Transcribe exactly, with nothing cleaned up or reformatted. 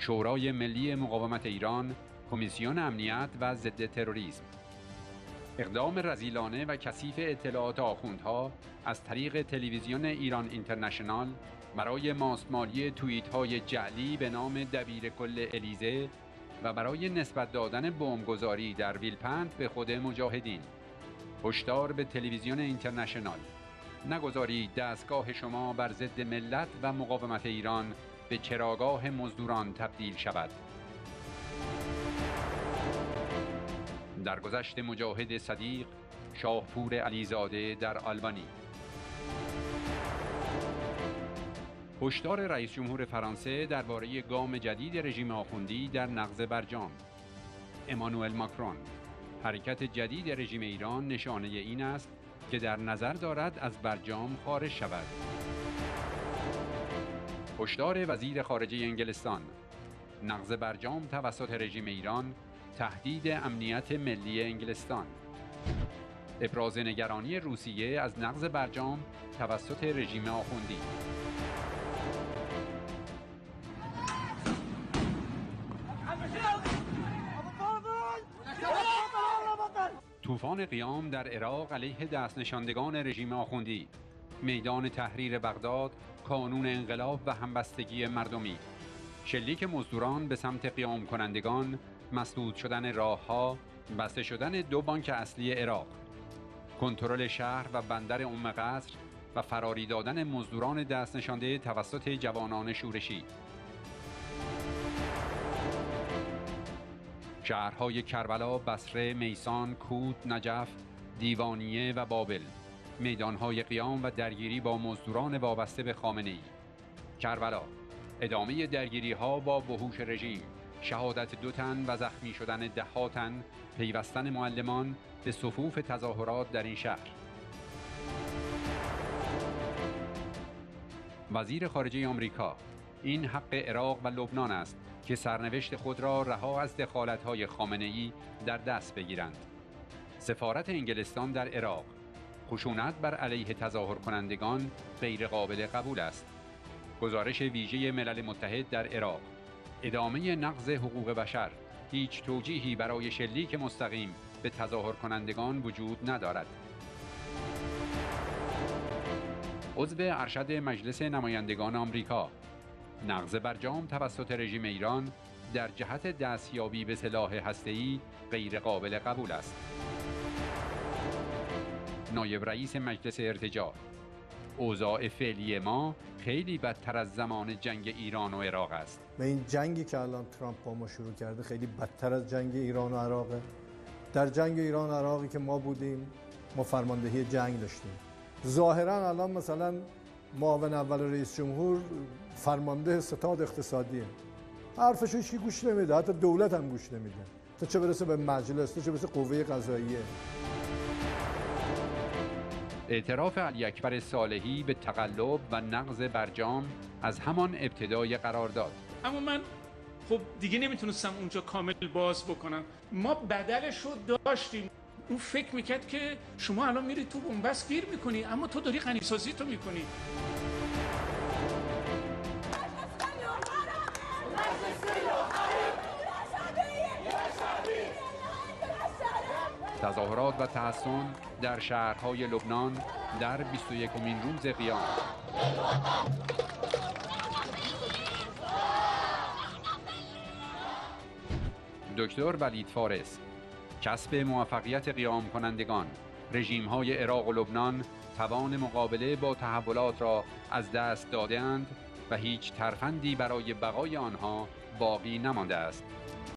شورای ملی مقاومت ایران، کمیسیون امنیت و ضد تروریسم. اقدام رذیلانه و کثیف اطلاعات آخوندها از طریق تلویزیون ایران اینترنشنال برای ماستمالی توییت‌های جعلی به نام دبیر کل الیزه و برای نسبت دادن بمبگذاری در ویلپند به خود مجاهدین. هشدار به تلویزیون اینترنشنال: نگذارید دستگاه شما بر ضد ملت و مقاومت ایران به چراگاه مزدوران تبدیل شود. درگذشت مجاهد صدیق شاهپور علیزاده در آلبانی. هشدار رئیس جمهور فرانسه درباره گام جدید رژیم آخوندی در نقض برجام. امانوئل ماکرون: حرکت جدید رژیم ایران نشانه این است که در نظر دارد از برجام خارج شود. هشدار وزیر خارجه انگلستان: نقض برجام توسط رژیم ایران تهدید امنیت ملی انگلستان. ابراز نگرانی روسیه از نقض برجام توسط رژیم آخوندی. طوفان قیام در عراق علیه دست نشاندگان رژیم آخوندی. میدان تحریر بغداد، کانون انقلاب و همبستگی مردمی. شلیک مزدوران به سمت قیام کنندگان، مسدود شدن راهها، بسته شدن دو بانک اصلی عراق. کنترل شهر و بندر ام قصر و فراری دادن مزدوران دست نشانده توسط جوانان شورشی. شهرهای کربلا، بصره، میسان، کود، نجف، دیوانیه و بابل. میدانهای قیام و درگیری با مزدوران وابسته به خامنه‌ای. کربلا: ادامه درگیری‌ها با وحوش رژیم، شهادت دو تن و زخمی شدن ده‌ها تن، پیوستن معلمان به صفوف تظاهرات در این شهر. وزیر خارجه آمریکا: این حق عراق و لبنان است که سرنوشت خود را رها از دخالت‌های خامنه‌ای در دست بگیرند. سفارت انگلستان در عراق: خشونت بر علیه تظاهر کنندگان غیر قابل قبول است. گزارش ویژه ملل متحد در عراق: ادامه نقض حقوق بشر. هیچ توجیهی برای شلیک مستقیم به تظاهر کنندگان وجود ندارد. عضو ارشد مجلس نمایندگان آمریکا: نقض برجام توسط رژیم ایران در جهت دستیابی به سلاح هسته‌ای غیر قابل قبول است. نایب رئیس مجلس ارتجاع: اوضاع فعلی ما خیلی بدتر از زمان جنگ ایران و عراق است. و این جنگی که الان ترامپ با ما شروع کرده خیلی بدتر از جنگ ایران و عراقه. در جنگ ایران و عراقی که ما بودیم ما فرماندهی جنگ داشتیم. ظاهرا الان مثلا معاون اول رئیس جمهور فرمانده ستاد اقتصادیه. حرفش هیچ کی گوش نمیده، حتی دولت هم گوش نمیده. تا چه برسه به مجلس، تا چه برسه قوه قضاییه. اعتراف علی اکبر صالحی به تقلب و نقض برجام از همان ابتدای قرارداد. اما من خب دیگه نمیتونستم اونجا کامل باز بکنم. ما بدلش رو داشتیم. اون فکر میکرد که شما الان میری تو بنبست گیر میکنی، اما تو داری غنیسازی تو میکنی. تظاهرات و تحصن در شهرهای لبنان در بیست و یکمین روز قیام. دکتر ولید فارس: کسب موفقیت قیام کنندگان. رژیم‌های عراق و لبنان توان مقابله با تحولات را از دست داده‌اند و هیچ ترفندی برای بقای آنها باقی نمانده است.